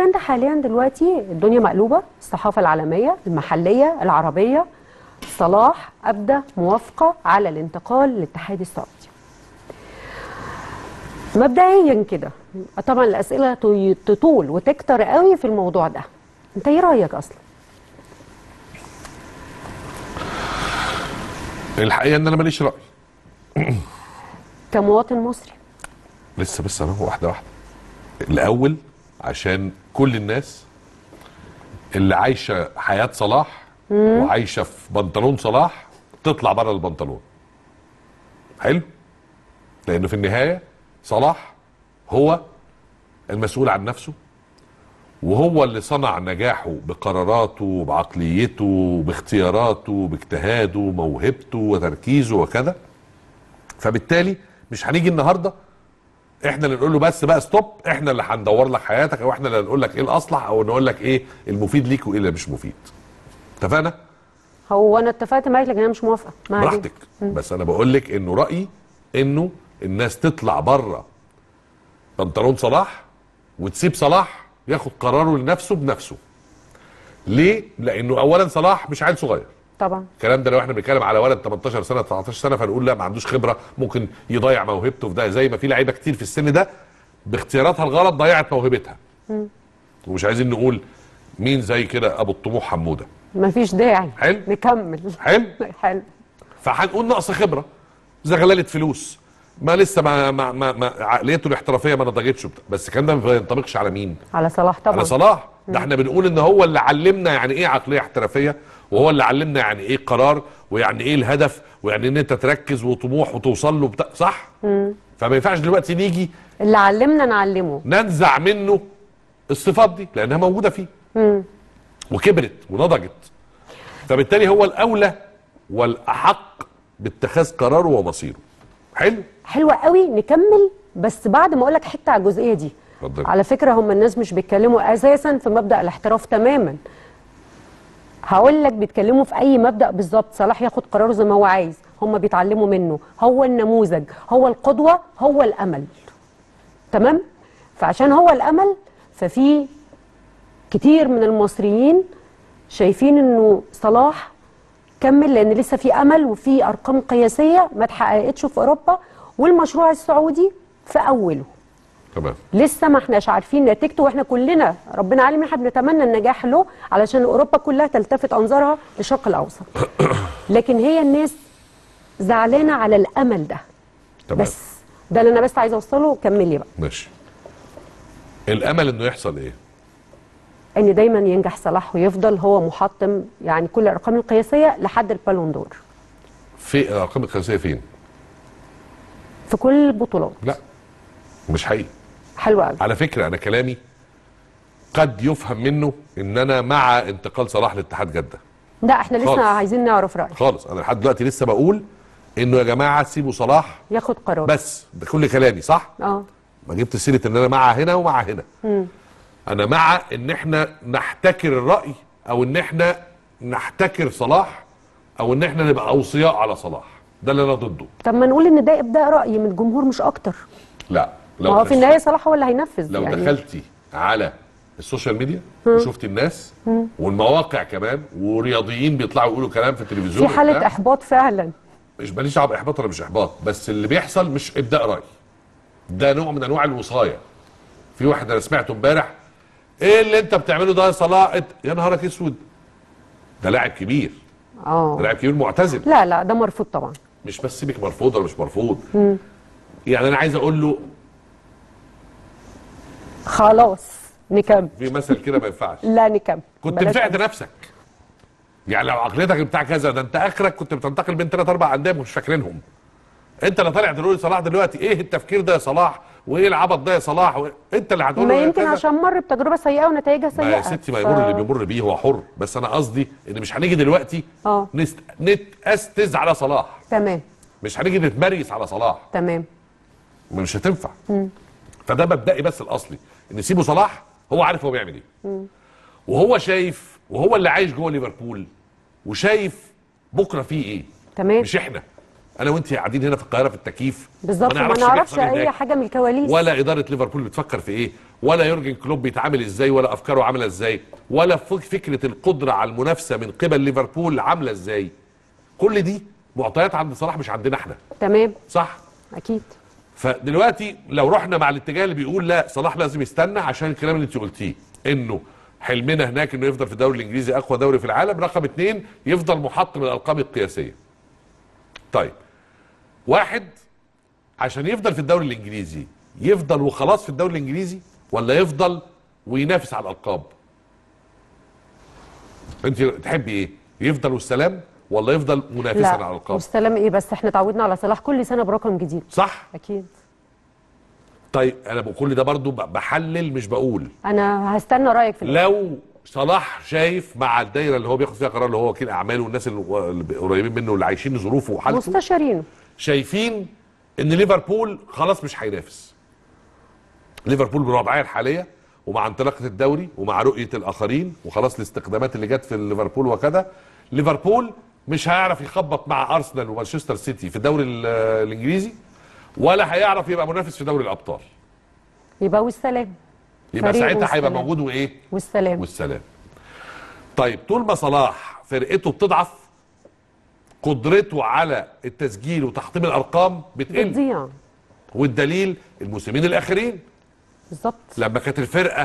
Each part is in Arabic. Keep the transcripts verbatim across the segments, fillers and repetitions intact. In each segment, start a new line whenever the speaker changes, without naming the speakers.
الترند حاليا دلوقتي الدنيا مقلوبه، الصحافه العالميه المحليه العربيه، صلاح ابدى موافقه على الانتقال للاتحاد السعودي. مبدئيا كده طبعا الاسئله تطول وتكتر قوي في الموضوع ده، انت ايه رايك اصلا؟
الحقيقه ان انا ماليش راي
كمواطن مصري.
لسه بس انا واحده واحده. الاول عشان كل الناس اللي عايشه حياه صلاح مم. وعايشه في بنطلون صلاح تطلع بره البنطلون. حلو؟ لانه في النهايه صلاح هو المسؤول عن نفسه، وهو اللي صنع نجاحه بقراراته بعقليته باختياراته باجتهاده موهبته وتركيزه وكذا. فبالتالي مش هنيجي النهارده احنا اللي نقول له بس بقى ستوب، احنا اللي هندور لك حياتك، او احنا اللي نقول لك ايه الاصلح، او نقول لك ايه المفيد ليك وايه اللي مش مفيد. اتفقنا؟
هو انا اتفقت معاك لكن انا مش موافقه.
براحتك، بس انا بقول لك انه رايي انه الناس تطلع بره بنطلون صلاح وتسيب صلاح ياخد قراره لنفسه بنفسه. ليه؟ لانه اولا صلاح مش عيل صغير
طبعا.
الكلام ده لو احنا بنتكلم على ولد تمنتاشر سنه تسعتاشر سنه فنقول لا ما عندوش خبره، ممكن يضيع موهبته في ده، زي ما في لعيبه كتير في السن ده باختياراتها الغلط ضيعت موهبتها. م. ومش عايزين نقول مين زي كده ابو الطموح حموده.
مفيش داعي.
حلو؟
نكمل.
حلو؟
حلو.
فهنقول نقص خبره، زغلله فلوس، ما لسه ما, ما, ما, ما عقليته الاحترافيه ما نضجتش، بس الكلام ده ما ينطبقش على مين؟
على صلاح طبعا.
على صلاح. ده احنا بنقول ان هو اللي علمنا يعني ايه عقليه احترافيه، وهو اللي علمنا يعني ايه قرار، ويعني ايه الهدف، ويعني ان انت تركز وطموح وتوصل له بتا... صح؟ مم. فما ينفعش دلوقتي نيجي
اللي علمنا نعلمه
ننزع منه الصفات دي لانها موجوده فيه. مم. وكبرت ونضجت. فبالتالي هو الاولى والاحق باتخاذ قراره ومصيره. حلو؟
حلوه قوي. نكمل بس بعد ما اقول لك حته على الجزئيه دي.
اتفضل.
على فكره هم الناس مش بيتكلموا اساسا في مبدا الاحتراف تماما. هقول لك بيتكلموا في اي مبدا بالظبط. صلاح ياخد قراره زي ما هو عايز، هم بيتعلموا منه، هو النموذج، هو القدوه، هو الامل. تمام؟ فعشان هو الامل ففي كتير من المصريين شايفين انه صلاح كمل لان لسه في امل وفي ارقام قياسيه ما اتحققتش في اوروبا، والمشروع السعودي في اوله.
تمام.
لسه ما احناش عارفين نتيجته، واحنا كلنا ربنا عالم احنا بنتمنى النجاح له علشان اوروبا كلها تلتفت انظارها للشرق الاوسط. لكن هي الناس زعلانه على الامل ده.
تمام.
بس ده اللي انا بس عايزه اوصله. كملي بقى.
ماشي. الامل انه يحصل ايه؟
ان دايما ينجح صلاح ويفضل هو محطم يعني كل الارقام القياسيه لحد البالون دور.
في الارقام القياسيه فين؟
في كل البطولات.
لا مش حقيقي.
حلو قوي.
على فكره انا كلامي قد يفهم منه ان انا مع انتقال صلاح لاتحاد جده.
لا احنا لسه خالص. عايزين نعرف رايك
خالص. انا لحد دلوقتي لسه بقول انه يا جماعه سيبوا صلاح
ياخد قرار
بس. ده كل كلامي صح؟
اه
ما جبت سيره ان انا مع هنا ومع هنا. مم. انا مع ان احنا نحتكر الراي، او ان احنا نحتكر صلاح، او ان احنا نبقى اوصياء على صلاح. ده اللي انا ضده.
طب ما نقول ان ده ابداء راي من الجمهور مش اكتر.
لا
لو هو في النهايه صلاح هو اللي هينفذ.
لو
يعني
دخلتي على السوشيال ميديا وشفتي الناس مم. والمواقع كمان ورياضيين بيطلعوا يقولوا كلام في التلفزيون
في حاله احباط فعلا.
مش ماليش دعوه باحباط ولا مش احباط، بس اللي بيحصل مش ابداء راي، ده نوع من انواع الوصايه. في واحد انا سمعته امبارح، ايه اللي انت بتعمله ده يا صلاح؟ يا نهارك اسود، ده لاعب كبير. اه ده لاعب كبير معتزل.
لا لا ده مرفوض طبعا.
مش بس سيبك مرفوض ولا مش مرفوض. مم. يعني انا عايز اقول له
خلاص نكمل.
في مثل كده ما ينفعش.
لا نكمل.
كنت نفعت نفسك. يعني لو عقليتك بتاع كذا، ده انت اخرك كنت بتنتقل بين ثلاث اربع انديه مش فاكرينهم. انت اللي طالع تقول صلاح دلوقتي ايه التفكير ده يا صلاح؟ وايه العبط ده يا صلاح؟ و... انت اللي هتقول
ما يمكن عشان مر بتجربه سيئه ونتائجها سيئه.
ما يا ستي ما يمر ف... اللي بيمر بيه هو حر، بس انا قصدي ان مش هنيجي دلوقتي اه نست... نتأستز على صلاح.
تمام.
مش هنيجي نتمريس على صلاح.
تمام.
مش هتنفع. مم. فده مبدئي بس الاصلي ان سيبوا صلاح هو عارف هو بيعمل ايه. مم. وهو شايف، وهو اللي عايش جوه ليفربول وشايف بكره فيه ايه.
تمام.
مش احنا. انا وانت قاعدين هنا في القاهره في التكييف
بالظبط، ما
نعرفش
نعرفش
بيحصل
اي
هناك.
حاجه من الكواليس،
ولا اداره ليفربول بتفكر في ايه، ولا يورجن كلوب بيتعامل ازاي، ولا افكاره عامله ازاي، ولا فكره القدره على المنافسه من قبل ليفربول عامله ازاي. كل دي معطيات عند صلاح مش عندنا احنا.
تمام،
صح.
اكيد.
فدلوقتي لو رحنا مع الاتجاه اللي بيقول لا صلاح لازم يستنى عشان الكلام اللي انت قلتيه، انه حلمنا هناك انه يفضل في الدوري الانجليزي اقوى دوري في العالم، رقم اتنين يفضل محطم الارقام القياسيه. طيب واحد عشان يفضل في الدوري الانجليزي يفضل وخلاص في الدوري الانجليزي، ولا يفضل وينافس على الالقاب؟ انت تحبي ايه؟ يفضل والسلام ولا يفضل منافسا
لا
على الالقاب؟
والسلام ايه بس، احنا اتعودنا على صلاح كل سنه برقم جديد.
صح؟
اكيد.
طيب انا بكل ده برضو بحلل مش بقول.
انا هستنى رايك في الأول.
لو صلاح شايف مع الدايره اللي هو بياخد فيها قرار اللي هو وكيل اعماله والناس اللي قريبين منه واللي عايشين ظروفه وحالته،
مستشارينه
شايفين ان ليفربول خلاص مش هينافس. ليفربول بالوضعيه الحاليه ومع انطلاقه الدوري ومع رؤيه الاخرين وخلاص الاستخدامات اللي جت في ليفربول وكذا، ليفربول مش هيعرف يخبط مع ارسنال ومانشستر سيتي في الدوري الانجليزي، ولا هيعرف يبقى منافس في دوري الابطال.
يبقى والسلام.
يبقى
فريق
ساعتها هيبقى
والسلام.
موجود وايه؟
والسلام.
والسلام. طيب طول ما صلاح فرقته بتضعف، قدرته على التسجيل وتحطيم الارقام بتقل.
بتضيع.
والدليل الموسمين الاخرين
بالظبط.
لما كانت الفرقه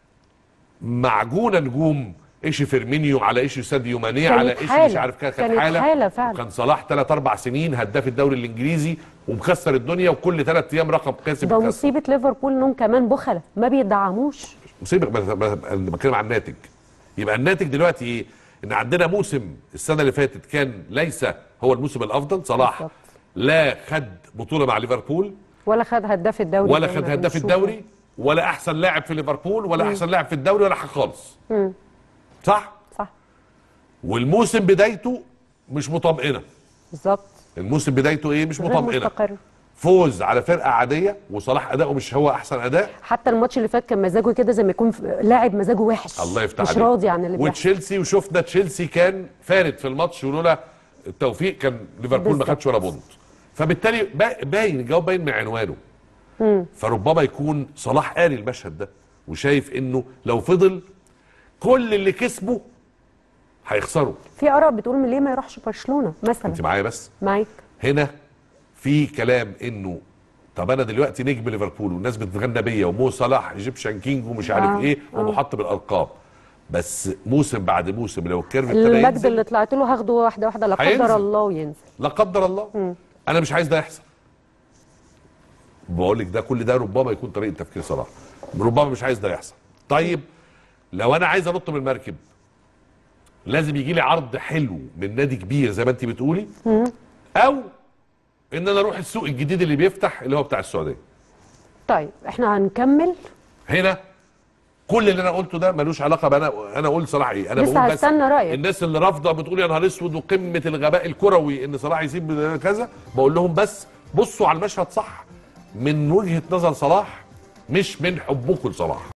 معجونه نجوم، ايش فيرمينيو على ايش ساديو ماني على ايش مش عارف، كانت
كانت
حاله
حاله فعلا.
كان صلاح ثلاث اربع سنين هداف الدوري الانجليزي ومكسر الدنيا، وكل ثلاث ايام رقم قياسي
ده
بيتكسر.
مصيبه ليفربول انهم كمان بخله ما بيدعموش.
مصيبه. انا بتكلم عن الناتج. يبقى الناتج دلوقتي ايه؟ ان عندنا موسم السنه اللي فاتت كان ليس هو الموسم الافضل. صلاح
بالظبط.
لا خد بطوله مع ليفربول،
ولا خد هداف الدوري،
ولا خد هداف الدوري، ولا احسن لاعب في ليفربول، ولا
مم.
احسن لاعب في الدوري، ولا حاجه خالص.
مم.
صح؟
صح.
والموسم بدايته مش مطمئنه.
بالظبط.
الموسم بدايته ايه؟ مش
غير
مطمئنه.
مستقر.
فوز على فرقه عاديه، وصلاح اداؤه مش هو احسن اداء.
حتى الماتش اللي فات كان مزاجه كده زي ما يكون لاعب مزاجه وحش.
الله يفتح
مش
عليك.
راضي عن اللي بيحصل.
وتشيلسي، وشفنا تشيلسي كان فارد في الماتش، ولولا التوفيق كان ليفربول ما
بالظبط.
خدش ولا بونت. فبالتالي با- باين الجواب باين من عنوانه.
مم.
فربما يكون صلاح قاري المشهد ده وشايف انه لو فضل كل اللي كسبه هيخسره.
في اراء بتقول من ليه ما يروحش برشلونه مثلا.
انت معايا؟ بس
معاك.
هنا في كلام انه طب انا دلوقتي نجم ليفربول والناس بتتغنى بيا ومو صلاح ايجيبشن كينج ومش عارف
آه.
ايه
آه.
ومحط بالالقاب، بس موسم بعد موسم لو الكيرف ابتدى
المجد
ينزل
اللي طلعت له هاخده واحده واحده لا
هينزل.
قدر الله وينزل.
لا قدر الله.
مم.
انا مش عايز ده يحصل. بقول لك ده كل ده ربما يكون طريقه تفكير صلاح، ربما مش عايز ده يحصل. طيب لو انا عايز انط من المركب لازم يجي لي عرض حلو من نادي كبير زي ما انت بتقولي،
مم.
او ان انا اروح السوق الجديد اللي بيفتح اللي هو بتاع السعوديه.
طيب احنا هنكمل.
هنا كل اللي انا قلته ده ملوش علاقه بانا انا اقول صلاح ايه. انا
لسه
بقول بس
هستنى رأيك.
الناس اللي رافضه بتقول يا نهار اسود وقمه الغباء الكروي ان صلاح يسيب كذا، بقول لهم بس بصوا على المشهد صح من وجهه نظر صلاح مش من حبكم لصلاح.